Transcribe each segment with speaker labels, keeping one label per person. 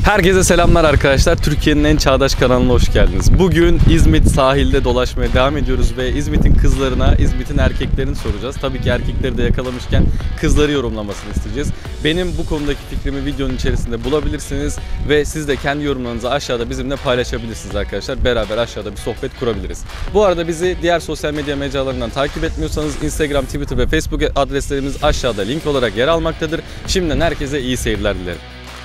Speaker 1: Herkese selamlar arkadaşlar. Türkiye'nin en çağdaş kanalına hoş geldiniz. Bugün İzmit sahilde dolaşmaya devam ediyoruz ve İzmit'in kızlarına, İzmit'in erkeklerini soracağız. Tabii ki erkekleri de yakalamışken kızları yorumlamasını isteyeceğiz. Benim bu konudaki fikrimi videonun içerisinde bulabilirsiniz ve siz de kendi yorumlarınızı aşağıda bizimle paylaşabilirsiniz arkadaşlar. Beraber aşağıda bir sohbet kurabiliriz. Bu arada bizi diğer sosyal medya mecralarından takip etmiyorsanız Instagram, Twitter ve Facebook adreslerimiz aşağıda link olarak yer almaktadır. Şimdiden herkese iyi seyirler dilerim.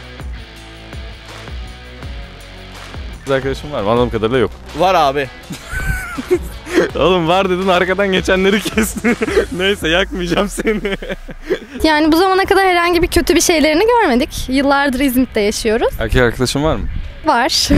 Speaker 1: Arkadaşım var mı? Anladığım kadarıyla yok.
Speaker 2: Var abi.
Speaker 1: Oğlum var dedin, arkadan geçenleri kestin. Neyse, yakmayacağım seni.
Speaker 3: Yani bu zamana kadar herhangi bir kötü bir şeylerini görmedik. Yıllardır İzmit'te yaşıyoruz.
Speaker 1: Erkek arkadaşın var mı?
Speaker 3: Var.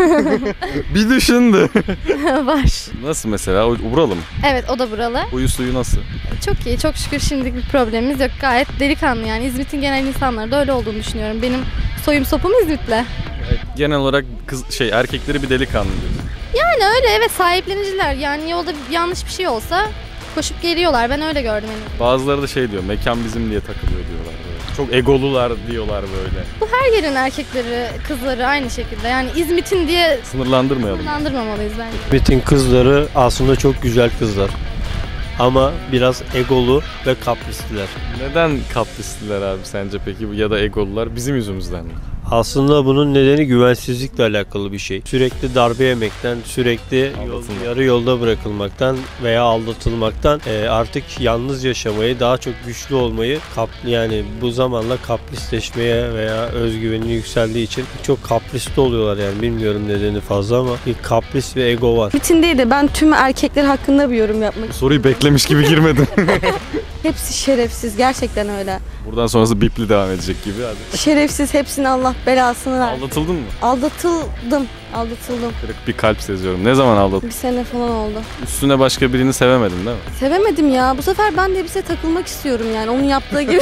Speaker 1: Bir düşündü.
Speaker 3: Var.
Speaker 1: Nasıl mesela? O buralı mı?
Speaker 3: Evet, o da buralı.
Speaker 1: Huyu suyu nasıl?
Speaker 3: Çok iyi, çok şükür şimdilik bir problemimiz yok. Gayet delikanlı yani. İzmit'in genel insanları da öyle olduğunu düşünüyorum. Benim soyum sopum İzmit'le.
Speaker 1: Evet, genel olarak erkekleri bir delikanlı diyorsun.
Speaker 3: Yani öyle, evet, sahipleniciler. Yani yolda yanlış bir şey olsa koşup geliyorlar. Ben öyle gördüm yani.
Speaker 1: Bazıları da şey diyor, mekan bizim diye takılıyor diyorlar. Böyle. Çok egolular diyorlar böyle.
Speaker 3: Bu her yerin erkekleri, kızları aynı şekilde. Yani İzmit'in diye sınırlandırmamalıyız bence.
Speaker 4: İzmit'in kızları aslında çok güzel kızlar. Ama biraz egolu ve kaprisliler.
Speaker 1: Neden kaprisliler abi sence peki, ya da egolular? Bizim yüzümüzden mi?
Speaker 4: Aslında bunun nedeni güvensizlikle alakalı bir şey. Sürekli darbe yemekten, sürekli yarı yolda bırakılmaktan veya aldatılmaktan artık yalnız yaşamayı, daha çok güçlü olmayı, yani bu zamanla kaprisleşmeye veya özgüveni yükseldiği için çok kaprisli oluyorlar yani. Bilmiyorum nedeni fazla ama bir kapris ve ego var.
Speaker 5: Bütün değil de ben tüm erkekler hakkında bir yorum yapmak istiyorum.
Speaker 1: Soruyu beklemiş gibi girmedin.
Speaker 5: Hepsi şerefsiz, gerçekten öyle.
Speaker 1: Buradan sonrası bipli devam edecek gibi hadi.
Speaker 5: Şerefsiz, hepsine Allah belasını ver.
Speaker 1: Aldatıldın mı?
Speaker 5: Aldatıldım.
Speaker 1: Kırık bir kalp seziyorum. Ne zaman aldatıldın?
Speaker 5: Bir sene falan oldu.
Speaker 1: Üstüne başka birini sevemedin değil mi?
Speaker 5: Sevemedim ya. Bu sefer ben de elbise takılmak istiyorum yani. Onun yaptığı gibi.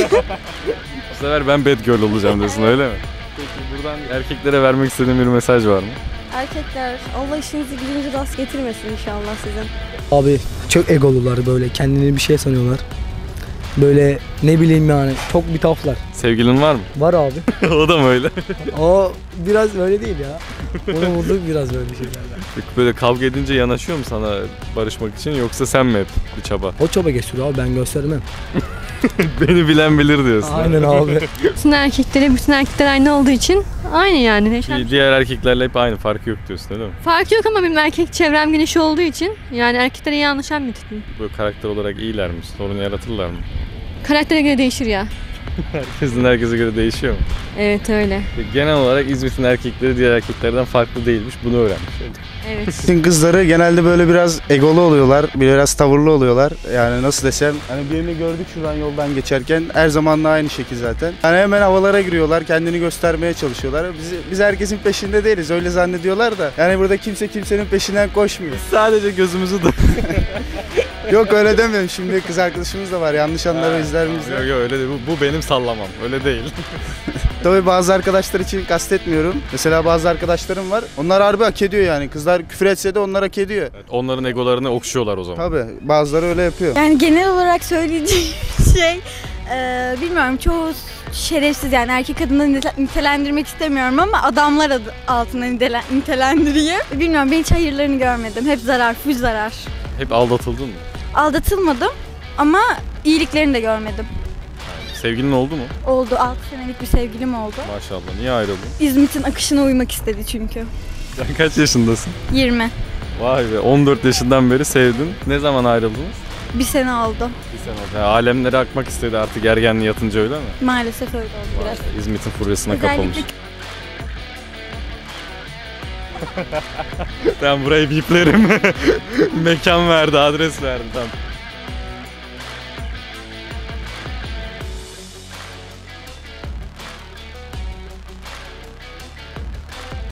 Speaker 1: Bu sefer ben bad girl olacağım diyorsun, öyle mi? Peki buradan erkeklere vermek istediğin bir mesaj var mı?
Speaker 5: Erkekler, Allah işinizi gücünüzü rast getirmesin inşallah sizin.
Speaker 6: Abi çok egolular, böyle kendini bir şey sanıyorlar. Böyle ne bileyim yani, çok bitaflar.
Speaker 1: Sevgilin var mı?
Speaker 6: Var abi.
Speaker 1: O da mı öyle?
Speaker 6: O biraz öyle değil ya. Onu bulduk biraz böyle şeylerden.
Speaker 1: Peki böyle kavga edince yanaşıyor mu sana barışmak için, yoksa sen mi hep bir çaba?
Speaker 6: O çaba geçiyor abi, ben göstermem.
Speaker 1: Beni bilen bilir diyorsun.
Speaker 6: Aynen abi.
Speaker 7: Bütün erkekler aynı olduğu için aynı yani.
Speaker 1: Diğer erkeklerle hep aynı, farkı yok diyorsun değil mi?
Speaker 7: Farkı yok ama benim erkek çevrem geniş olduğu için yani erkeklere iyi anlaşan bir tipim.
Speaker 1: Böyle karakter olarak iyiler mi? Sorun yaratırlar mı?
Speaker 7: Karaktere göre değişir ya.
Speaker 1: Herkese göre değişiyor mu?
Speaker 7: Evet öyle.
Speaker 1: Genel olarak İzmit'in erkekleri diğer erkeklerden farklı değilmiş. Bunu öğrenmiş.
Speaker 7: Evet.
Speaker 2: Bütün kızları genelde böyle biraz egolu oluyorlar, biraz tavırlı oluyorlar. Yani nasıl desem, hani birini gördük şuradan yoldan geçerken, her zamanla aynı şekil zaten. Hani hemen havalara giriyorlar, kendini göstermeye çalışıyorlar. Biz herkesin peşinde değiliz, öyle zannediyorlar da. Yani burada kimse kimsenin peşinden koşmuyor.
Speaker 1: Sadece gözümüzü de...
Speaker 2: Yok öyle demiyorum, şimdi kız arkadaşımız da var, yanlış anlar izlerimiz de.
Speaker 1: Yok öyle değil, bu benim sallamam, öyle değil.
Speaker 2: Tabii bazı arkadaşlar için kastetmiyorum. Mesela bazı arkadaşlarım var, onlar harbi hak ediyor yani. Kızlar küfür etse de onlar hak ediyor.
Speaker 1: Evet, onların egolarını okşuyorlar o zaman.
Speaker 2: Tabii bazıları öyle yapıyor.
Speaker 8: Yani genel olarak söyleyeceğim şey, bilmiyorum, çoğu şerefsiz, yani erkek adına nitelendirmek istemiyorum ama adamlar adı altına nitelendireyim. Bilmiyorum, ben hiç hayırlarını görmedim. Hep zarar, full zarar.
Speaker 1: Hep aldatıldın mı?
Speaker 8: Aldatılmadım ama iyiliklerini de görmedim.
Speaker 1: Sevgilin oldu mu?
Speaker 8: Oldu, 6 senelik bir sevgilim oldu.
Speaker 1: Maşallah. Niye ayrıldın?
Speaker 8: İzmit'in akışına uymak istedi çünkü.
Speaker 1: Sen kaç yaşındasın?
Speaker 8: 20.
Speaker 1: Vay be, 14 yaşından beri sevdin. Ne zaman ayrıldınız?
Speaker 8: Bir sene oldu.
Speaker 1: Bir sene oldu. Yani alemlere akmak istedi artık ergenliği yatınca, öyle mi?
Speaker 8: Maalesef öyle oldu biraz.
Speaker 1: İzmit'in furyasına kapılmış. Ben burayı biplerim. Mekan verdi, adres verdi. Tamam.